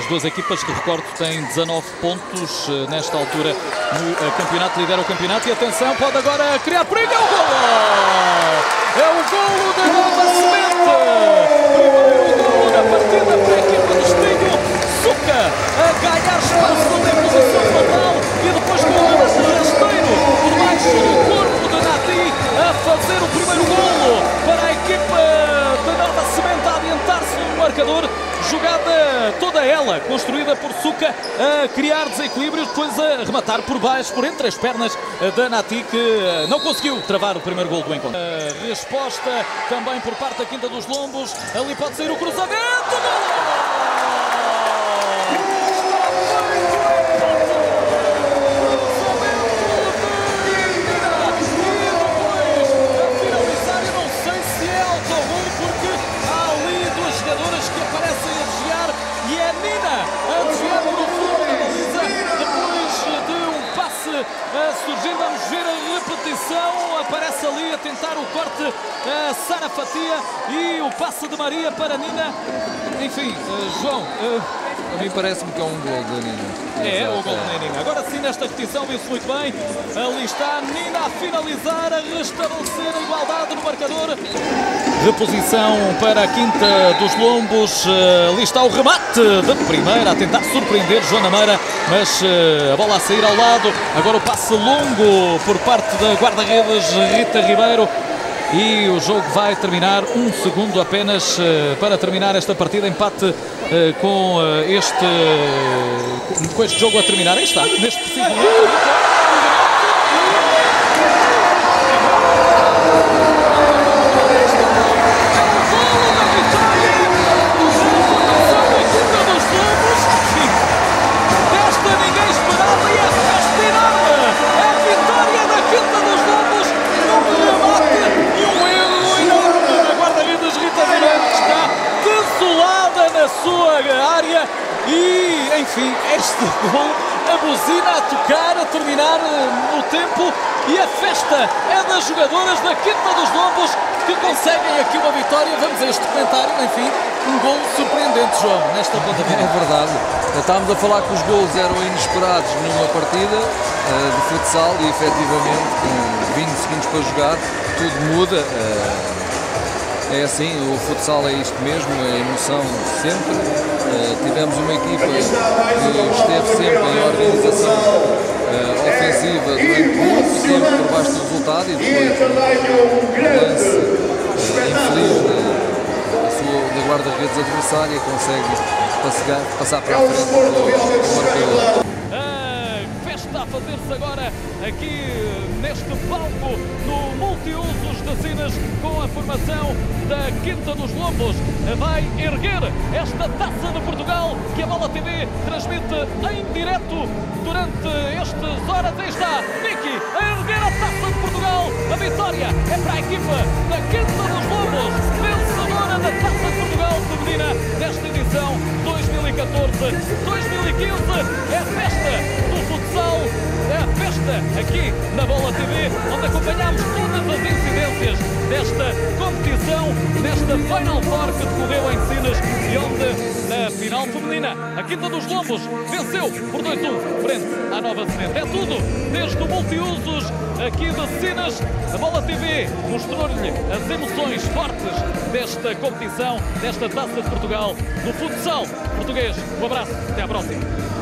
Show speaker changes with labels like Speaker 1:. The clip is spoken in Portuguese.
Speaker 1: As duas equipas que, recordo, têm 19 pontos nesta altura no campeonato, lidera o campeonato. E atenção, pode agora criar perigo. É o golo! É o golo da Nova Semente! Primeiro golo da partida para a equipa do Estelho. Suca a ganhar espaço na posição fatal e depois com o rasteiro por baixo do corpo de Nati a fazer o primeiro golo para a equipa da Nova Semente a adiantar-se no marcador. Jogada toda ela construída por Suca a criar desequilíbrios, depois a rematar por baixo, por entre as pernas da Nati, que não conseguiu travar o primeiro golo do encontro. A resposta também por parte da Quinta dos Lombos, ali pode sair o cruzamento. E é Nina a desviar para o fundo da baliza, depois de um passe surgindo. Vamos ver a repetição, aparece ali a tentar o corte a Sara Fatia e o passe de Maria para Nina. Enfim, João,
Speaker 2: a mim parece-me que é um gol da Nina.
Speaker 1: É o gol da Nina. Agora sim, nesta repetição, viu-se muito bem. Ali está Nina a finalizar, a restabelecer a igualdade no marcador. Reposição para a Quinta dos Lombos. Ali está o remate de primeira, a tentar surpreender Joana Meira, mas a bola a sair ao lado. Agora o passe longo por parte da guarda-redes Rita Ribeiro. E o jogo vai terminar, um segundo apenas para terminar esta partida. Empate com este jogo a terminar. Aí está, neste preciso momento. Na sua área e, enfim, este gol, a buzina a tocar, a terminar no tempo, e a festa é das jogadoras da Quinta dos Lombos que conseguem aqui uma vitória. Vamos a este comentário, enfim, um gol surpreendente, João, nesta ponta final.
Speaker 2: É verdade, estávamos a falar que os gols eram inesperados numa partida de futsal e, efetivamente, com 20 segundos para jogar, tudo muda. É assim, o futsal é isto mesmo, é emoção sempre. Tivemos uma equipa que esteve sempre em organização ofensiva durante muito tempo por baixo do resultado, e depois um lance infeliz da guarda-redes adversária consegue passar para a frente do marcador.
Speaker 1: A fazer-se agora aqui neste palco no multiusos de Sines, com a formação da Quinta dos Lombos. Vai erguer esta Taça de Portugal que a Bola TV transmite em direto durante estas horas. Aí está Niki a erguer a Taça de Portugal. A vitória é para a equipa da Quinta dos Lombos, vencedora da Taça de Portugal feminina desta edição 2014-2015. É a festa do futsal, é a festa aqui na Bola TV, onde acompanhamos todas as incidências desta competição, nesta Final Four que decorreu em Sines, e onde na final feminina a Quinta dos Lombos venceu por 2-1 frente à Nova Semente. É tudo desde o multiusos aqui de Sines. A Bola TV mostrou-lhe as emoções fortes desta competição, desta Taça de Portugal no futsal português. Um abraço, até à próxima.